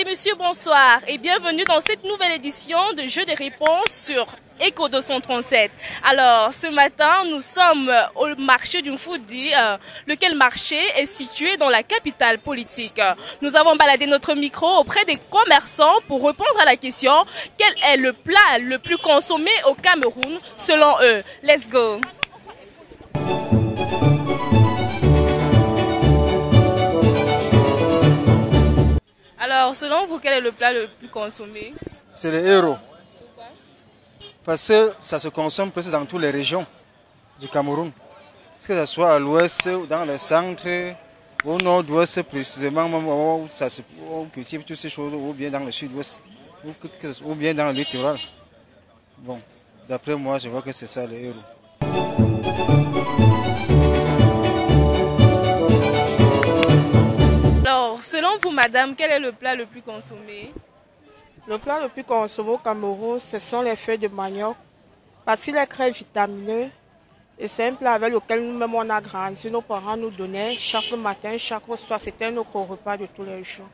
et messieurs, bonsoir et bienvenue dans cette nouvelle édition de Jeux de réponses sur Echo 237. Alors, ce matin, nous sommes au marché du Foudi, lequel marché est situé dans la capitale politique. Nous avons baladé notre micro auprès des commerçants pour répondre à la question « Quel est le plat le plus consommé au Cameroun selon eux ?» Let's go! Alors, selon vous, quel est le plat le plus consommé? C'est le héros. Parce que ça se consomme presque dans toutes les régions du Cameroun. Que ce soit à l'ouest, dans le centre, au nord-ouest précisément, où on cultive toutes ces choses, ou bien dans le sud-ouest, ou bien dans le littoral. Bon, d'après moi, je vois que c'est ça le héros. Alors, selon vous, madame, quel est le plat le plus consommé? Le plat le plus consommé au Cameroun, ce sont les feuilles de manioc, parce qu'il est très vitamineux. Et c'est un plat avec lequel nous-mêmes on a grandi. Nos parents nous donnaient chaque matin, chaque soir. C'était notre repas de tous les jours.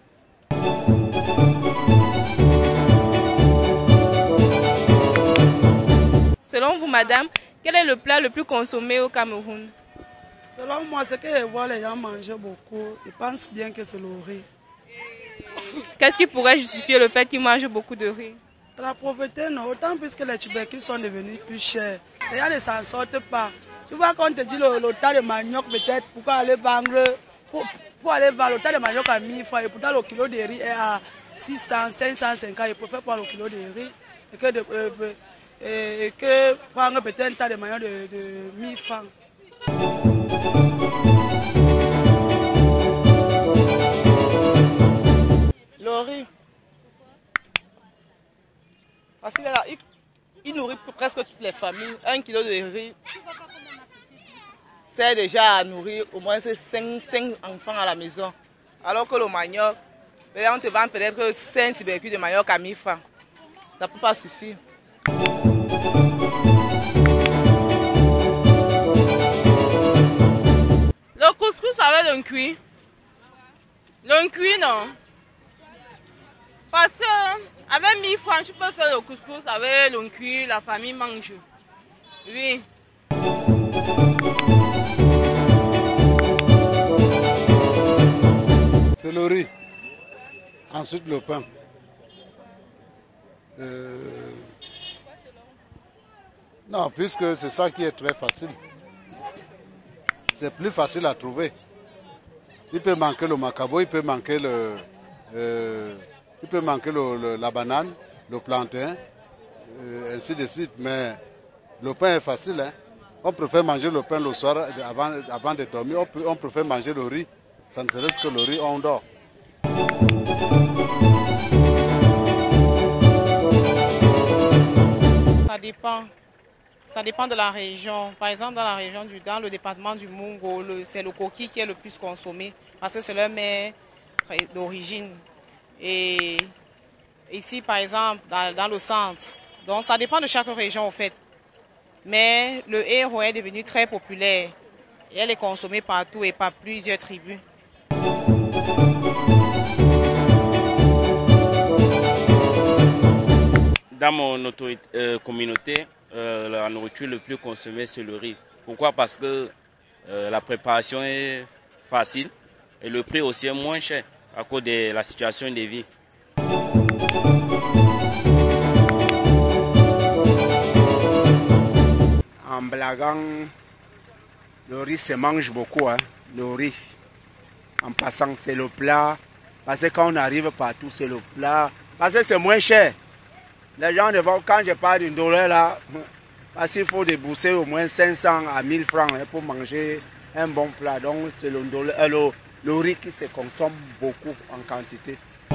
Selon vous, madame, quel est le plat le plus consommé au Cameroun? Selon moi, ce que je vois les gens manger beaucoup, ils pensent bien que c'est le riz. Qu'est-ce qui pourrait justifier le fait qu'ils mangent beaucoup de riz? La pauvreté, non. Autant puisque les tubercules sont devenus plus chers. Les gens ne s'en sortent pas. Tu vois, quand on te dit le tas de manioc, peut-être, pourquoi aller vendre, pour aller vendre le tas de manioc à 1000 francs, et pourtant le kilo de riz est à 600, 550, il préfère prendre le kilo de riz et que prendre peut-être un tas de manioc de 1000 francs. Le riz. Parce qu'il nourrit presque toutes les familles. 1 kilo de riz, c'est déjà à nourrir au moins 5 enfants à la maison. Alors que le manioc, on te vend peut-être 5 tubercules de manioc à 1000 francs. Ça ne peut pas suffire. Le couscous avec le cuit. Le cuit, non. Parce que avec 1000 francs, tu peux faire le couscous avec le cuit, la famille mange. Oui. C'est le riz. Ensuite le pain. Non, puisque c'est ça qui est très facile. C'est plus facile à trouver. Il peut manquer le macabo, il peut manquer la banane, le plantain, ainsi de suite. Mais le pain est facile. Hein? On préfère manger le pain le soir avant de dormir. On préfère manger le riz. Ça ne serait que le riz, on dort. Ça dépend. Ça dépend de la région. Par exemple, dans le département du Mungo, c'est le coquille qui est le plus consommé parce que c'est leur mets d'origine. Et ici, par exemple, dans le centre. Donc, ça dépend de chaque région, en fait. Mais le héros est devenu très populaire. Et elle est consommée partout et par plusieurs tribus. Dans mon communauté, la nourriture le plus consommée, c'est le riz. Pourquoi? Parce que la préparation est facile et le prix aussi est moins cher à cause de la situation des vies. En blaguant, le riz se mange beaucoup. Hein? Le riz, en passant, c'est le plat. Parce que quand on arrive partout, c'est le plat. Parce que c'est moins cher. Les gens ne vont, quand je parle d'une douleur là, parce qu'il faut débourser au moins 500 à 1000 francs hein, pour manger un bon plat. Donc c'est le riz qui se consomme beaucoup en quantité.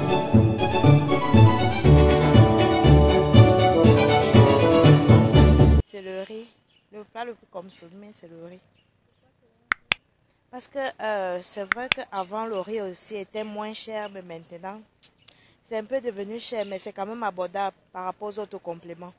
C'est le riz. Le plat le plus consommé, c'est le riz. Parce que c'est vrai qu'avant, le riz aussi était moins cher, mais maintenant, c'est un peu devenu cher, mais c'est quand même abordable par rapport aux autres compléments.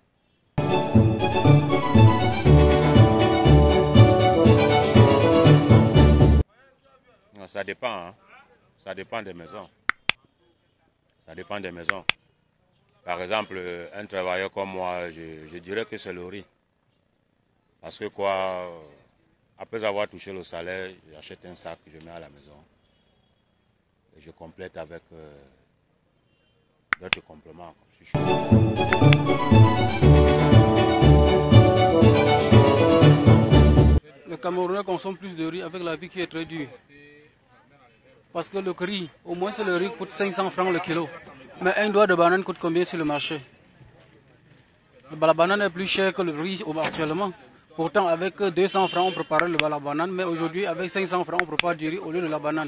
Ça dépend, hein. Ça dépend des maisons. Ça dépend des maisons. Par exemple, un travailleur comme moi, je dirais que c'est le riz. Parce que quoi, après avoir touché le salaire, j'achète un sac, je mets à la maison. Et je complète avec d'autres compléments. Les Camerounais consomment plus de riz avec la vie qui est très dure. Parce que le riz, au moins le riz coûte 500 francs le kilo. Mais un doigt de banane coûte combien sur le marché? La banane est plus chère que le riz actuellement. Pourtant, avec 200 francs, on préparait la banane. Mais aujourd'hui, avec 500 francs, on prépare du riz au lieu de la banane.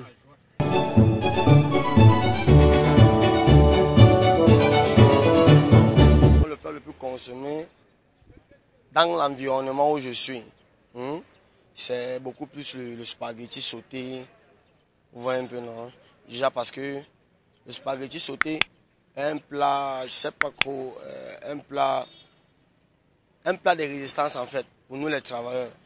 Le plat le plus consommé dans l'environnement où je suis, c'est beaucoup plus le spaghetti sauté. Vous voyez un peu, non? Déjà parce que le spaghetti sauté est un plat, je sais pas trop, un plat de résistance en fait, pour nous les travailleurs.